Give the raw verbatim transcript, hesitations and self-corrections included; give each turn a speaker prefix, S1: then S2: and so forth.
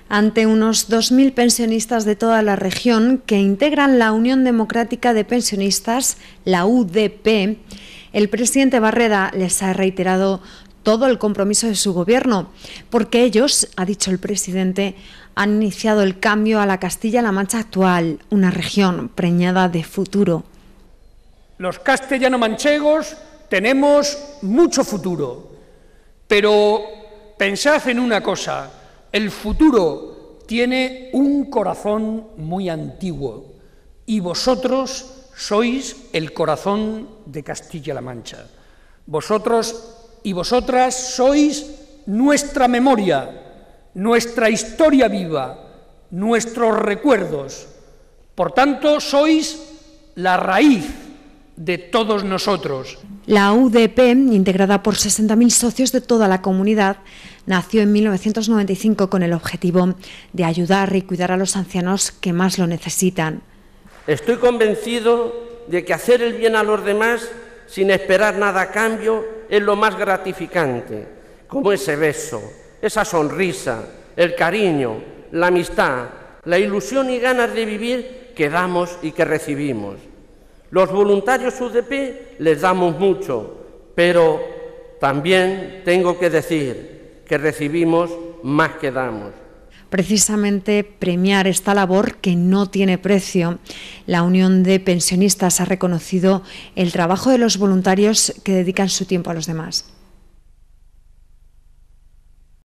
S1: ante unos dos mil pensionistas de toda la región que integran la Unión Democrática de Pensionistas, la U D P, el presidente Barreda les ha reiterado todo el compromiso de su gobierno, porque ellos, ha dicho el presidente, han iniciado el cambio a la Castilla-La Mancha actual, una región preñada de futuro.
S2: Los castellano-manchegos tenemos mucho futuro, pero pensad en una cosa: el futuro tiene un corazón muy antiguo y vosotros sois el corazón de Castilla-La Mancha. Vosotros y vosotras sois nuestra memoria, nuestra historia viva, nuestros recuerdos. Por tanto, sois la raíz de todos nosotros.
S1: La U D P, integrada por sesenta mil socios de toda la comunidad, nació en mil novecientos noventa y cinco con el objetivo de ayudar y cuidar a los ancianos que más lo necesitan.
S3: Estoy convencido de que hacer el bien a los demás sin esperar nada a cambio es lo más gratificante, como ese beso, esa sonrisa, el cariño, la amistad, la ilusión y ganas de vivir que damos y que recibimos. Los voluntarios U D P les damos mucho, pero también tengo que decir que recibimos más que damos.
S1: Precisamente premiar esta labor que no tiene precio. La Unión de Pensionistas ha reconocido el trabajo de los voluntarios que dedican su tiempo a los demás.